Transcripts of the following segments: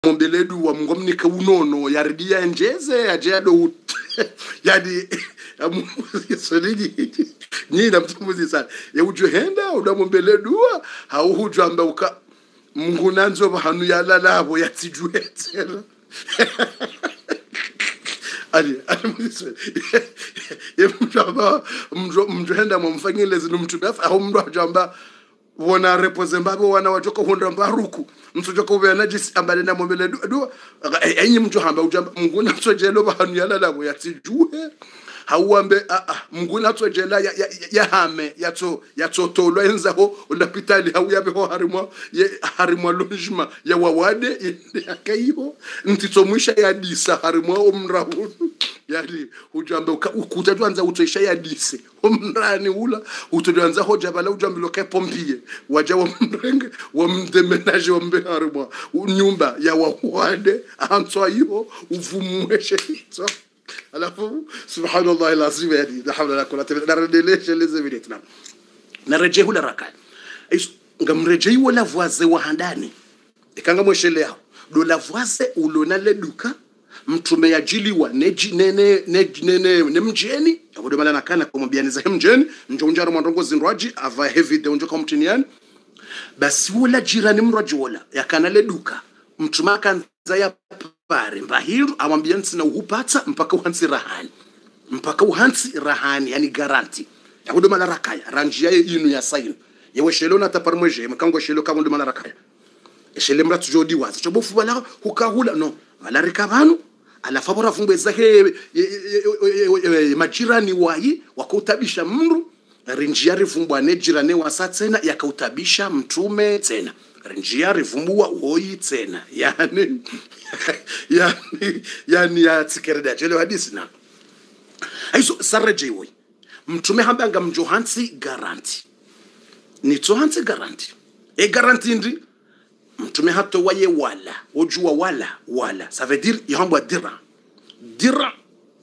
mombeledu wa mngomnika unono yaridia njeze ajado yadi solidi nyina mtumuzi sana ya ujuhenda udamombeledu hauhujwa ambauka mngunanzo bahanu yalalabo yatijuetela ali mjamba mjuhenda mumfanyile zinu mtumefa au mdu ajamba wana represembabo wana wajoka honda mbaruku mtujoka ube najisi ambale na mombele du enyi mtu hamba ujamba mnguna tsojelo bahanu yalalabo yatijuhe hauambe mnguna tsojela ya hame yato tolwa enzaho ulapitali hauyabe ho harimwa lojima ya wawade yakaiho ntitsomwisha ya disa harimwa omrahu yali ujamba ukutatwanza utoisha ya dise omrani ula utotwanza hoja bala ujamba loke pompie waja wa mrenge wa mdemenaje wa mbeharimwa nyumba ya wawade antwa hiyo uvumweshe so alafu subhanallah alazim yani la hawla la quwwata illa billah narejelesha leze videtna nareje hula raka ngamrejei wala voise wa handani ikanga mweshele hao do la voise ulona le duka mtume yajiliwa ne mjeni abodo mala nakana kumbianiza mjeni njonjaro mwandongo zinrwaji ava heavy de unjoka mtiniani basi wala jirani mraji wala yakana le duka mtume akanza ya pare mbahiru amwambia ntsina uhupata mpaka uhansi rahani yani garanti abodo mala rakaya ranjia inu ya saino yewe shelona taparmweje mkango shelo kabondo mala rakaya eshele mratu jodi waza chobofu bala hukahula no wala rikabanu alafabora fumbeza he majirani wayi wakautabisha mndu rinjiari vumbwane jirane wasatsena yakautabisha mtume tena rinjiari vumbua uoi tena yani ya tikereda chele hadisi na aiso sareje woi mtume hambanga mjohansi garanti ni tohansi garanti garanti ndi mtume hato waye wala ojua wala ça veut dire yahambwa dira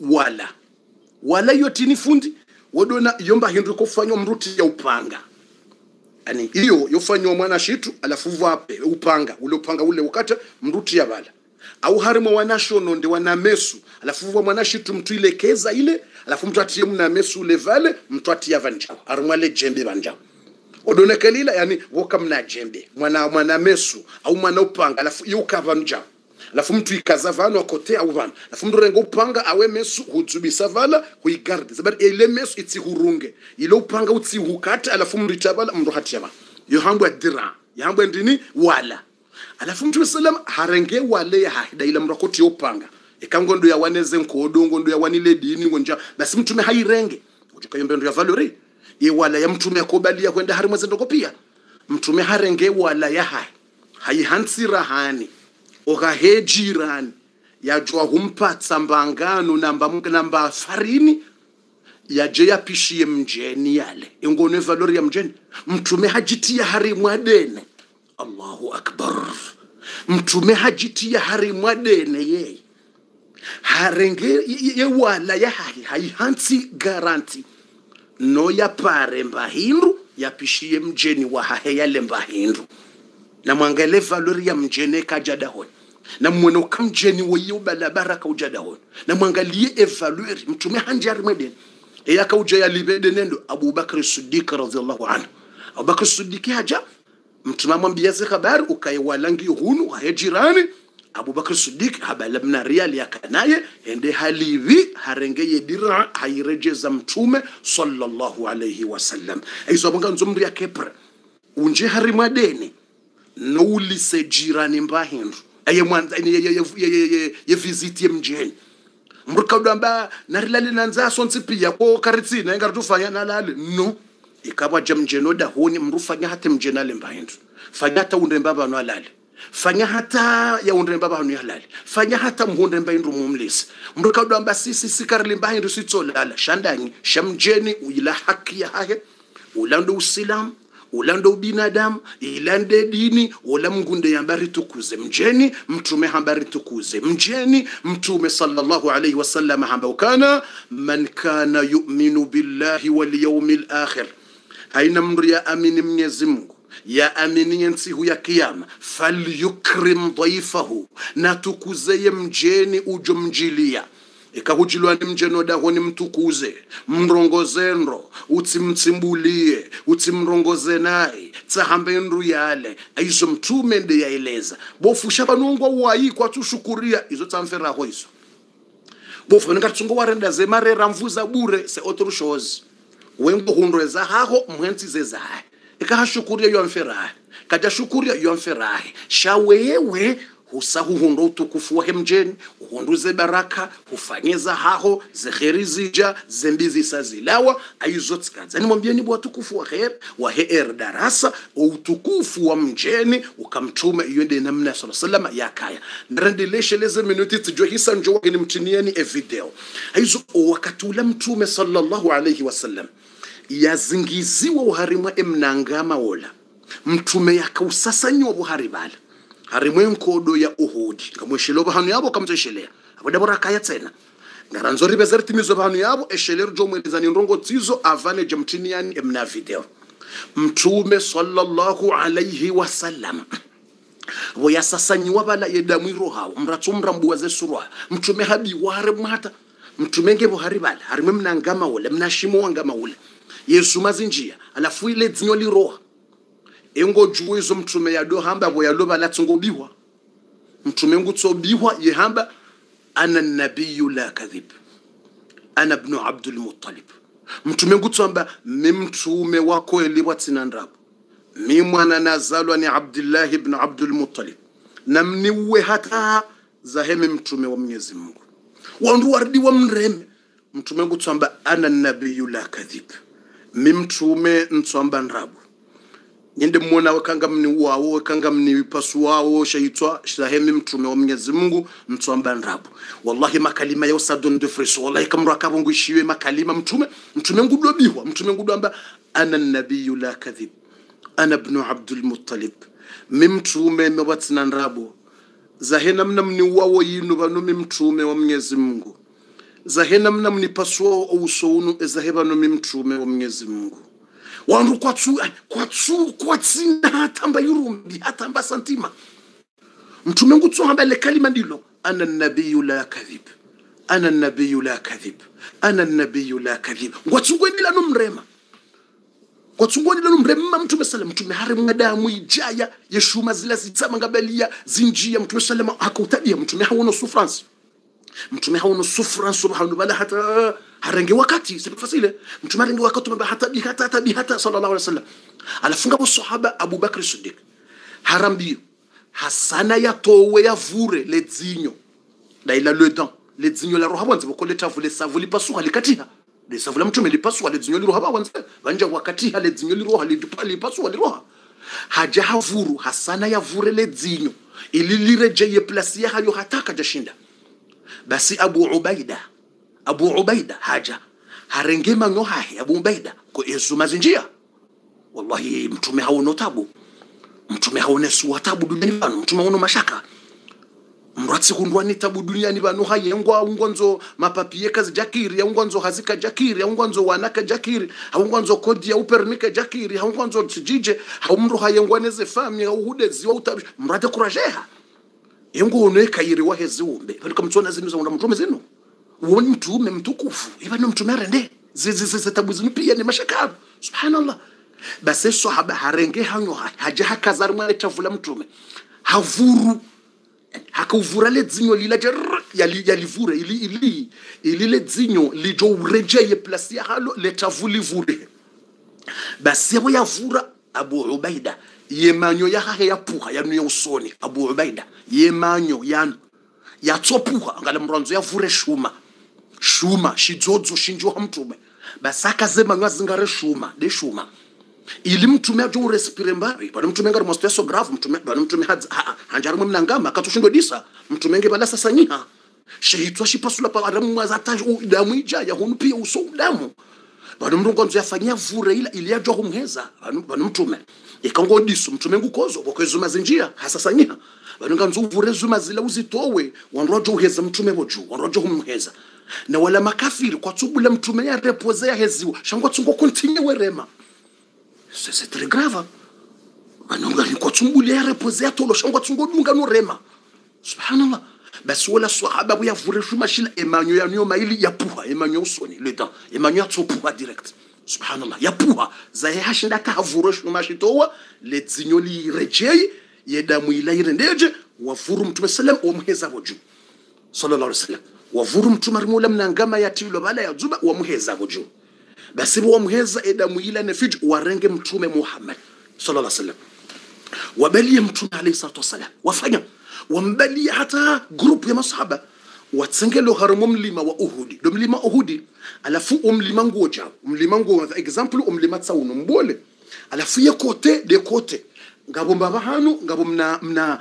wala yotini fundi wodona yomba hindu kufanywa mruti ya upanga yani hiyo yofanywa mwana shitu alafu vape upanga ule ukata mruti ya bala au harimo wanashono ndi wana mesu alafu vwa mwana shitu mtu ilekeza ile alafu mtu atie mna mesu le vale mtu atia vanjao arumale jembe vanjao odone kelila yani woka mna jembe mwana mesu au mwana upanga alafu yukava nja alafu mtu ikaza vano akotea au vano alafu mtu rengo upanga awe mesu hutubisa vala huigarde zabari ile mesu iti hurunge ile upanga uti hukata alafu mtu itabala mtu hatiyama yohambwa dira yohambwa ndini wala alafu mtu sallam harenge wale ya hahida ile mtu akoti upanga ikangondo ya waneze nkodo ndo ya wanile dini ngonja basi mtu me hairenge ujuka yombe ndo ya valori ye wala ya mtume akobalia kwenda harimwa zendoko pia mtume harenge wala ya haihansi rahani okahejirani yajwa humpatsa mbangano namba farini yaje yapishie mjeni yale ingone valori ya mjeni mtume hajitia harimwa dene Allahu akbar mtume hajitia harimwa dene ye harenge ye wala ya haihansi garanti no ya pare mbahindu yapishie mjeni wa hahe yale mbahindu na mwangale valori ya mjene kajadahon na mweno kamjeni wayo balabaraka ujadahon na mwangalie evalueri mtume hanjari mweden yaka ujaya libede nendo Abu Bakr Siddiq radhiyallahu anhu Abu Bakr Siddiq haja mtume mwambia habari ukayewalangi hunu hajirani Abu Bakr Siddiq habalabna riyali yakanaye ende halivi harengeye dira hairejeza mtume sallallahu alayhi wasallam aizo banga nzomri ya kepre unje harimwa deni no ulise jirani mbahindu aye mwanza ye visit ye mjeni mruka udamba narilali nanza sontsipia ko karitsina engarutufanya nalale no ikaba jamjeno da honi mrufanya hata mjena le mbahindu fanya hata undemba bano alale fanya hata ya undemba bano halali fanya hata mhundemba indru mumlisi mruka udamba sisi sikarli mbahindu sitsolala shandangi shamjeni ila haki ya hahe ulando usilamu ulando binadamu ilande dini wala mgunde yambari tukuze mjeni mtume hambari tukuze mjeni mtume sallallahu alayhi wasallam hamba kana man kana yu'minu billahi wal yawmil akhir aina mru ya amini Mwenyezi Mungu ya aminiye nsihu ya kiyama falyukrim dhaifahu, na tukuzeye mjeni ujo mjilia ikahujilwa ni mjeno daho ni mtukuze mrongozenro utsimtsimbulie utsimrongoze naye tsahambe nru yale aizo mtume ndi yaeleza bofu shabanungwa wayi kwa tushukuria izo tsamfera ho izo bofu ngakatsungo warenda ze marera mvuza bure se otru shows wengo hundreza haho mwenzi zezaye ikahashukuria yo mfera kaja shukuria yo mfera shawewe husahu hundo utukufu wa mjeni uhunduze baraka hufanyeza haho zeheri zija zembizi sazilawa aizotsikaza nimwambieni bwa tukufu wa khair wa heer darasa utukufu wa mjeni ukamtuma yende namna sallallahu yakaya nrendeleshe leze minuti tujue hisa njoa ni mtinieni e video aizo wakati ule mtume sallallahu alayhi wasallam yazingiziwa uharimwa emnangama wola mtume yakausasanywa buharibala harimwe nkodo ya Uhud kamweshelo bahanu yabo kamteshelea abada boraka ya tena ngaranzori bezerti mizo bahanu yabo eshelero jo mweleza ni rongo tizo avane jamtini yani emna video mtume sallallahu alayhi wasallam boya sasanyiwa bala yedamwiro hawo mratumra mbuwaze surwa mtume habi ware mata mtume ngebo haribala harimwe mnangama wole mnashimo wangama wole Yesu mazinjia alafu ile dzinyo liroha engo juwezo mtume ya do hamba bo ya loba latsungobiwa mtume ngutsobiwa yehamba ana nabiyyu la kadhib ana ibn Abdul Muttalib mtume ngutsamba mimtume wako eliwatsina ndapo mimwana nazalwa ni Abdullah ibn Abdul Muttalib namniwe hata zaheme mtume wa Mwenyezi Mungu wandu wardi wa mreme mtume ngutsamba ana nabiyyu la kadhib mimtume ntsamba ndapo Nyende mwona wakanga mni uwawo, wakanga mni pasu wawo, shaitwa, shahemi mtume wa Mwenyezi Mungu, mtuamba nrabu. Wallahi makalima ya usadun de friso, wallahi kamru akabungu ishiwe makalima mtume ngudu biwa, mtume ngudu amba, ana nabiyu la kadhib, ana ibn Abdul Muttalib, mtume mewatina nrabu, zahena mna mni uwawo yinu banu mtume wa Mwenyezi Mungu, zahena mna mni pasu wawo usounu, zaheba no mtume wa Mwenyezi Mungu. Wandu kwa tsina hatamba yurumbi hatamba santima mtume ngutso hamba le kalima ndilo ana nabiyyu la kadhib ana nabiyyu la kadhib ana nabiyyu la kadhib ngwatsungwenila no mrema ngwatsungwenila no mrema mtume sallam mtume harimwa damu ijaya yeshuma zila zitsama ngabelia zinjia mtume sallam akautabia mtume hawono souffrance mtume hawono souffrance subhanallah hata harangi wakati sifasile mtume harangi wakati mba hata bihata sallallahu alaihi wasallam alafunga bo sahaba Abu Bakr Siddiq harambi hasana ya towe ya vure le dzinyo la ila le dent le dzinyo la roha wanze bokole tavule savuli pasuha likatiha le savula mtume lipasuha le dzinyo li roha wanze banja wakati le dzinyo li roha li pasuha li roha haja havuru hasana ya vure le dzinyo ililireje ye place ya hayo hataka jashinda basi Abu Ubaida haja harengema ngohahe Abu Ubaida ko Yesu mazinjia wallahi mtume haono tabu mtume haone suwa tabu duniani banu mtume haono mashaka mratsi kundwani tabu duniani banu haye ngwanzo mapapie kazi jakiri ngwanzo hazika jakiri ngwanzo wanaka jakiri ngwanzo kodi ya upernika jakiri ngwanzo tijije mru haye ngwaneze fami au hudezi wa utabi mrate kurajeha yengo oneka yiri wa heziumbe falika mtsona zinu za mtume zinu woni mtume mtukufu ibano mtume rende zizi tabu zinu pia ni mashaka subhanallah basi sahaba harenge hanyo haja hakazar mwana tavula mtume havuru hakuvura le dzinyo lilaje yalivura ili le dzinyo lijo urejeye place ya halo le tavuli vure basi yabo yavura Abu Ubaida yemanyo ya hahe ya puha yanu ya usoni Abu Ubaida yemanyo yanu ya tsopuha ngale mronzo ya vure shuma shizodzo shinjo mtume basaka zema ngazingare shuma ili mtume ajo respire mbabi bado mtume ngari mosteso grave mtume hanjari mnangama katushindwe disa mtume nge bala sasa nyiha shehitwa shipasula pa adamu mazata damu ijaya hunupia uso damu bado mrongonzo yafanyia vure ili ajo humheza bado mtume ikango diso mtume ngukozo kwa kwezuma zinjia hasasa nyiha bado nganzo vure zuma zila uzitowe wanrojo uheza mtume boju wanrojo humheza na wala makafiri kwa tubula mtume ya repozea heziwa shangwa tsungo continue werema c'est très grave manonga ni kwa tumbuli ya repose ya tolo shangwa tungodunga no rema subhanallah basi wala sahaba ya vureshu mashila emanyo ya nyo maili ya puha emanyo usoni le temps emanyo atsopuha direct subhanallah ya puha za hashinda ka vureshu mashitowa le zinyoli rejei yedamu ila irendeje wavuru mtume sallam omheza boju sallallahu alaihi wasallam wavuru mtume rimula mnangama ya tilo bala ya zuba omheza boju basi omheza edamu ila nefij warenge mtume Muhammad sallallahu alaihi wasallam wabali mtume alayhi salatu wasallam wafanya wambali hata group ya masahaba watsengelo haramo mlima wa Uhudi do mlima Uhudi alafu mlima ngoja mlima ngo example mlima tsauno mbole alafu ya kote de kote ngabo mbabahanu ngabo mna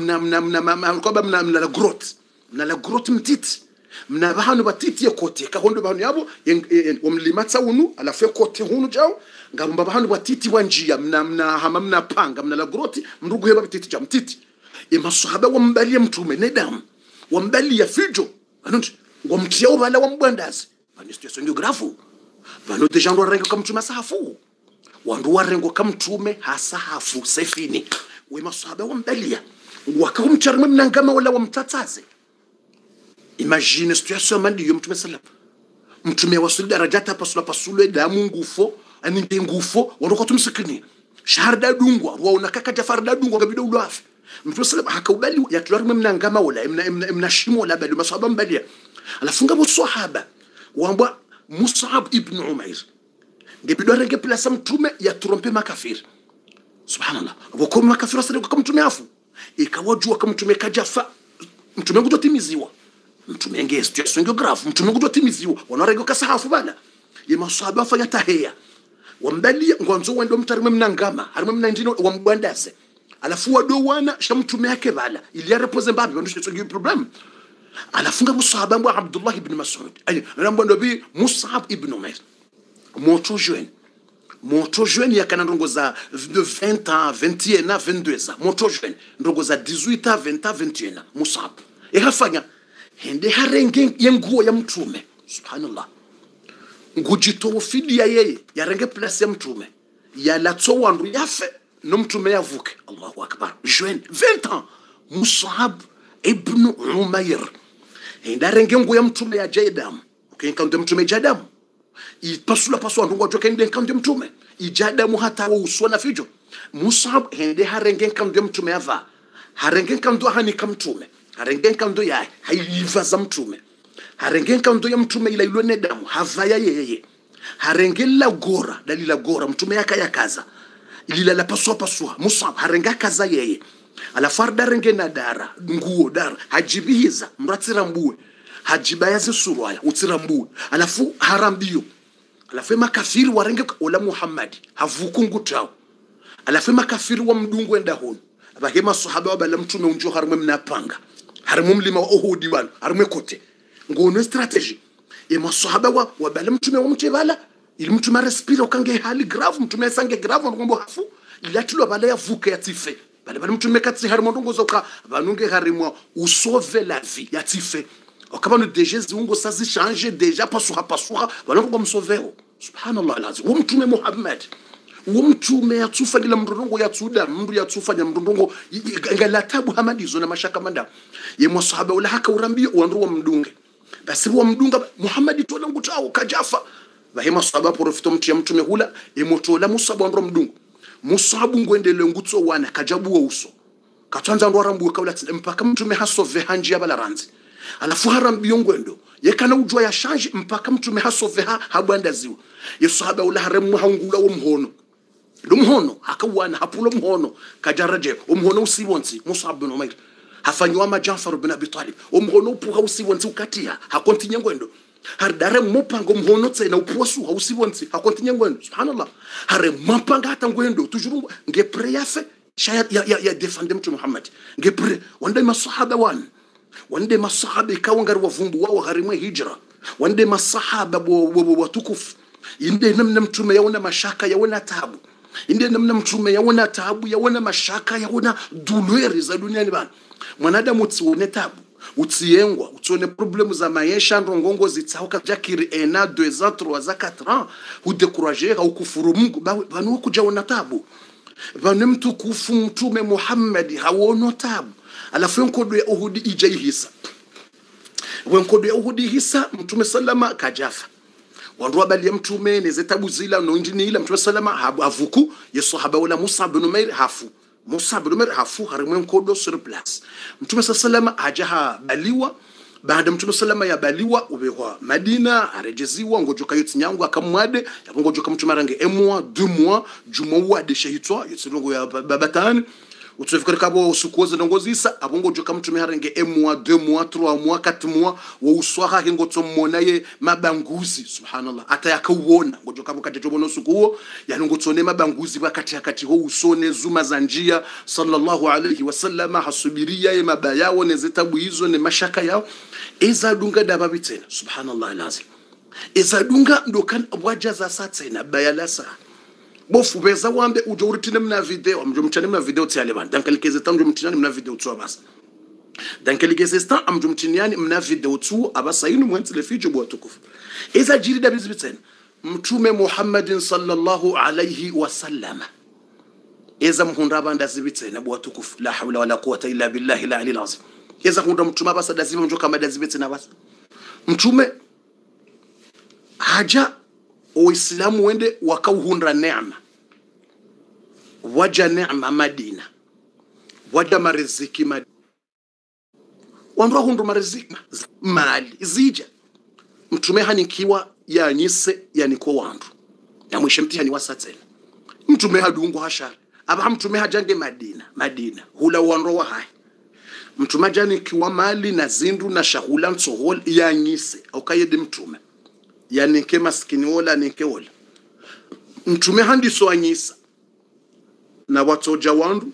la grotte mna la grotte mtiti mna bahanu batiti ya kote ka hondo bahanu yabo mlima tsauno alafu ya kote hunu jao ngabo mbabahanu batiti wanjia mna hamamna panga mna la grotte mrugu heba batiti ja mtiti masahaba wambali mtume nedam wambali ya fijo anonti ngomtia ubala wambwandazi bani situation geografu bano de jango rengo kam mtume sahafu wandu warengo kam mtume hasahafu sefini we masahaba wambali wakamcharme mnangama wala wamtataze imagine situation mandi yo mtume sallam mtume wasuli darajata pasula damu ngufo ani ngufo wandoko tumsikini shaharda dungwa waona kaka jafarda dungwa ngabido ulafi mtume sallam hakubali yatlarme mnangama wala mnashimo wala bali masahaba mbalia alafunga bo sahaba wamba Mus'ab ibn Umair ngebido renge place mtume ya trompe makafiri subhanallah wako makafiri asali kwa mtume afu ikawajua kama mtume kajafa mtume kutotimiziwa mtume ngesti songo graph mtume kutotimiziwa wanarengo kasahafu bana ya masahaba fanya tahia wambali ngwanzo wendo mtarime mnangama harime mnandino wambwandase alafu wadowana shamtume yake bala ili ya repose mbabi ndo sio problem alafunga musahaba mwa Abdullah ibn Mas'ud ay rambo bi Mus'ab ibn Umair moto jeune ya kana ndongo za de 20 ans 21 ans 22 ans moto jeune ndongo za 18 ans 20 ans 21 ans Mus'ab hafanya hende harenge yenguo ya mtume subhanallah ngujito fidia yeye yarenge place ya mtume ya latso wandu yafe no mtume yavuke Allahu akbar jeune 20 ans Mus'ab ibn Umair hende renge nguo ya mtume ya Jaidam ukiencounter mtume Jaidam ipasula ndongo ajoka ende encounter mtume ijadamu hata usona fijo Mus'ab hende harenge encounter mtume yava harenge encounter hani kamtume harenge encounter ya haiva za mtume harenge encounter ya mtume ila ilone damu havaya yeye harenge la gora dalila gora mtume yakayakaza ilila la paswa Mus'ab harenga kaza yeye ala farda renge na dara nguo dara hajibihiza mratira mbuwe hajibayaze surwaya utira mbuwe alafu harambio alafu makafiri warenge ola Muhammad havuku ngutao alafu makafiri wa mdungu enda hono abahema sahaba wabala mtume unjo harumwe mnapanga harumwe mlima wa Uhudi bana harumwe kote ngono strategy masahaba wabala mtume wa mtebala ili mtume respira ukange hali grave mtume sange grave ngombo hafu ilatilo bala yavuka yatife bala mtume katsi harumwe ndongo zoka banunge harimwa usauve la vie yatife okabano deje ziungo sazi changer deja pasura balongo msoveo subhanallah alazim mtume Muhammad mtume yatufa ndila mndongo yatsuda mndu yatufa nya mndongo ngalatabu hamadizo na mashaka manda ye masahaba wala haka urambio wandu wa mdunge basi wa mdunga Muhammad tola ngutao kajafa bahema sahaba profito mtu ya mtume hula emotola Mus'ab wandu mdungu Mus'ab ngwendele ngutso wana kajabu wa uso katwanza ndo arambu kaula mpaka mtume hasove hanji ya balaranzi alafu harambio ngwendo yekana ujwa ya change mpaka mtume hasove habwandaziwa yesahaba wala haramu hangula wo mhono lumhono hakawana hapulo mhono kajaraje umhono usibonsi Mus'ab ibn Umair hafanywa ma Jafar ibn Abi Talib umhono upuha usibonsi ukatia hakontinye ngwendo hardare mopango mhono tsena upusu usibonsi hakontinye ngwendo subhanallah hare mapanga hata ngwendo tujuru nge preyafe shaya ya defend mtu Muhammad nge pre wande masahaba wande masahaba ikawangari wavumbu wao harimwe hijra wande masahaba watukufu inde namna mtume yaona mashaka yaona taabu inde namna mtume yaona taabu yaona mashaka yaona douleur za duniani bana mwanadamu tsione taabu utsiengwa utsione problemu za maisha ndongongo zitsauka jakiri 1 2 3 4 ans udekuraje au kufuru Mungu banu kujaona taabu vane mtukufu mtume Muhammad hawono tabu alafu nkodo ya Uhudi ijai hisa wenkodo ya Uhudi hisa mtume sallama kajafa wandu abali mtume neze tabu zila no injini ila mtume sallama havuku yesahaba wala Musa bin Umair hafu Musa bin Umair hafu harimwe nkodo sur place mtume sallama hajaha baliwa baada mtume sallama ya baliwa ubewa Madina arejeziwa ngojoka yoti nyangu akamwade yapongojoka mtume range emwa 2 mois jumawa de shehitwa yotsilongo ya babatani utsofikira kabo usukoze ndongozisa abongojoka mtume harenge emwa 2 mois 3 mois 4 mois wo uswaha ngotso monaye mabanguzi subhanallah ata yakauona ngojoka bukate bono sukuwo yanongotsone mabanguzi bakati ho usone zuma za njia sallallahu alayhi wasallam hasubiria ye mabayawo nezitabu hizo ne mashaka yao ezadunga dababitena subhanallah lazim ezadunga ndokan wajaza satena bayalasa bofu beza wambe ujoritine mna video amjomchane mna video tiale ban dankalikeze tamjo mtinani mna video tu abasa dankalikeze sta amjomtiniani mna video tu abasa yinu mwentile fijo bwa tukufu eza jirida bizibitena mtume Muhammadin sallallahu alayhi wasallam eza mhunda banda zibitena bwa tukufu la hawla wala quwwata illa billahi la ali lazim eza hunda mtume basa dazima mjoka madazibitena basa mtume haja Uislamu wende wakauhunda neema waja neema Madina waja mariziki Madina wandu hundu mariziki mali zija mtume hanikiwa ya nyise yani kwa wandu na mwishe mtihani wasatena mtume hadungu hashari aba mtume hajange Madina hula wandu wa hai mtume jani kiwa mali na zindu na shahula nsohol ya nyise au kayede mtume yani ke maskini wala nike wala mtume handi so anyisa na watoja wandu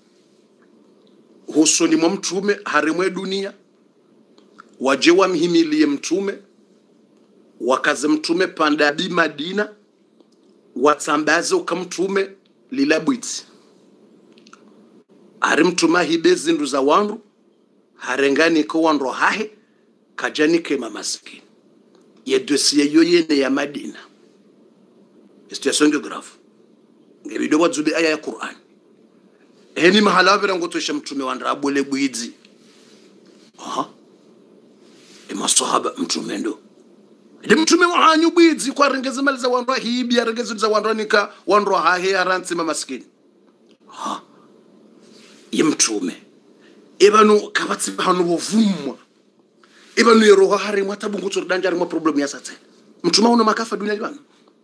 husoni mwa mtume harimwe dunia wajewa mhimilie mtume wakaze mtume panda di Madina watambaze ukamtume lilabwiti hari mtume hibezi ndu za wandu harengani ko wandu hahe kajani ke mamaskini ye dossier yoyene ya Madina situation grave ngebido wazube aya ya Qur'an eni mahalabira ngotosha mtume wandra abole bwizi masahaba mtume ndo ile mtume wahanyu bwizi kwa rengeze mali za wandra hibi ya rengeze za wandra nika wandra hahe aranti maskini ye mtume ebanu kabatsi hanu bovumwa ibanu yeroha hari matabu ngutsur danjari mo problem ya satse mtuma una makafa dunia bana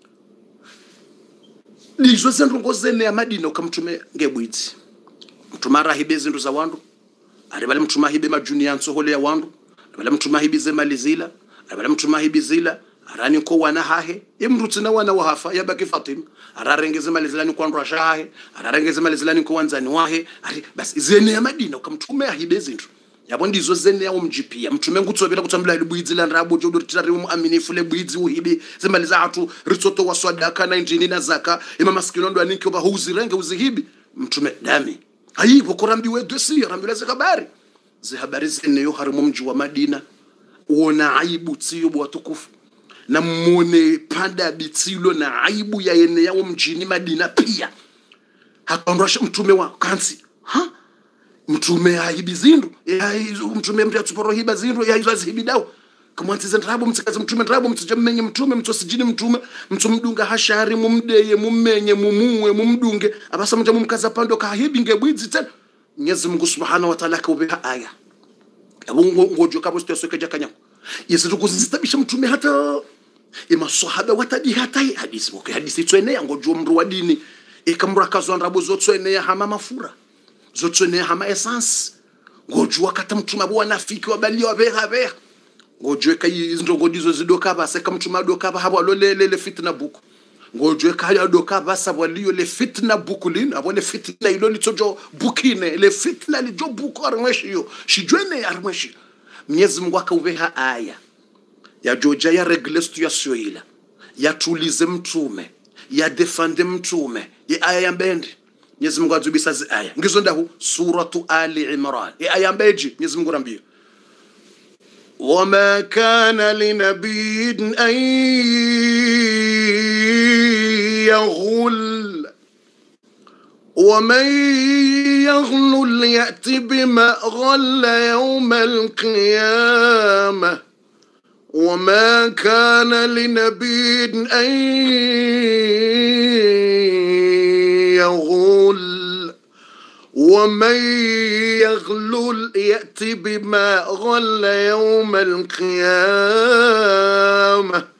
lizo zendrongo zene ya Madina ukamtume ngebwiti mtuma rahibe zindu za wandu ari bale mtuma hibe majuni yanso hole ya wandu bale mtuma hibe ze malizila bale mtuma hibe zila arani ko wana hahe imrutsina wana wahafa yabaki Fatima ararengeze malizila ni kwa ndo shahe ararengeze malizila ni kwa wanzani wahe ari basi zene ya Madina ukamtume hibe zindu yabo ndizo zene yawo mjipia mtume ngutsobela kutambula libwizi la nrabo jodo ritari muaminifu le bwizi uhibi zemaliza atu ritsoto wa swadaka na injini na zaka ima maskino ndo aninki oba huzirenge uzihibi mtume dami ayibo korambiwe dosi rambila zakabari zihabari zene yo harimu mji wa Madina uona aibu tsiyo bwa tukufu na mone panda bitilo na aibu ya ene yawo mjini Madina pia hakondosha mtume wa kansi mtume haibi zindu mtume mtu atuporo hiba zindu ya hizo hibi dawo kamwantize ndrabo mtsikaze mtume ndrabo mtujamenye mtume mtosijini mtume mtumdunga hashari mumdeye mumenye mumumwe mumdunge abasa mtu mumkaza pando kahibi ngebwizi tena Mwenyezi Mungu Subhanahu wa Ta'ala kaubeha aya abungo ngojo kabo sitosoke jakanyako yesu tukuzistabisha mtume hata masahaba watadi hata hadisi okay hadisi twene ngojo mru wa dini ikamrakazo ndrabo zotswene hama mafura zotswene hama essence ngojua kata mtuma bwana afiki wabali wabeha ngojwe kai ndongodizo zidoka basa kama mtuma doka ba habo lolele fitna buku ngojwe kai doka basa waliyo le fitna buku lin abone fitna ilo litojo bukine le fitna lijo buku armeshiyo shijwene armeshi Mwenyezi Mungu akaubeha aya ya joja ya regle situation ila ya tulize mtume ya defende mtume ya aya ya mbendi Mwenyezi Mungu azubisa zi aya ngizo ndahu suratu Ali Imran aya mbeji Mwenyezi Mungu rambio وما كان لنبي أن يغل ومن يغلل يأت بما غل يوم القيامة وما كان لنبي أن يغل ومن يغلل يأت بما غل يوم القيامة